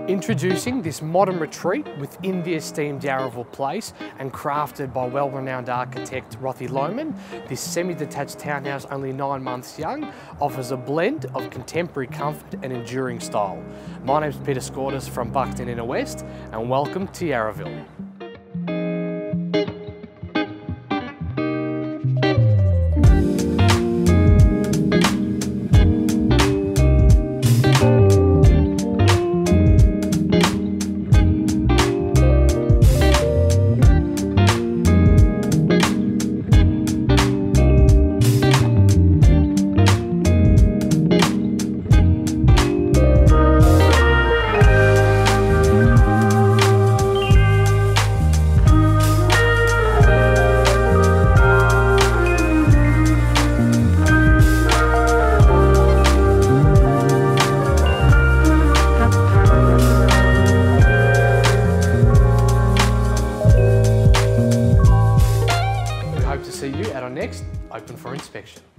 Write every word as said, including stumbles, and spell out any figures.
Introducing this modern retreat within the esteemed Yarraville place and crafted by well-renowned architect Rothy Lohman, this semi-detached townhouse, only nine months young, offers a blend of contemporary comfort and enduring style. My name's Peter Scortis from Buxton Inner West, and welcome to Yarraville. Hope to see you at our next Open for Inspection.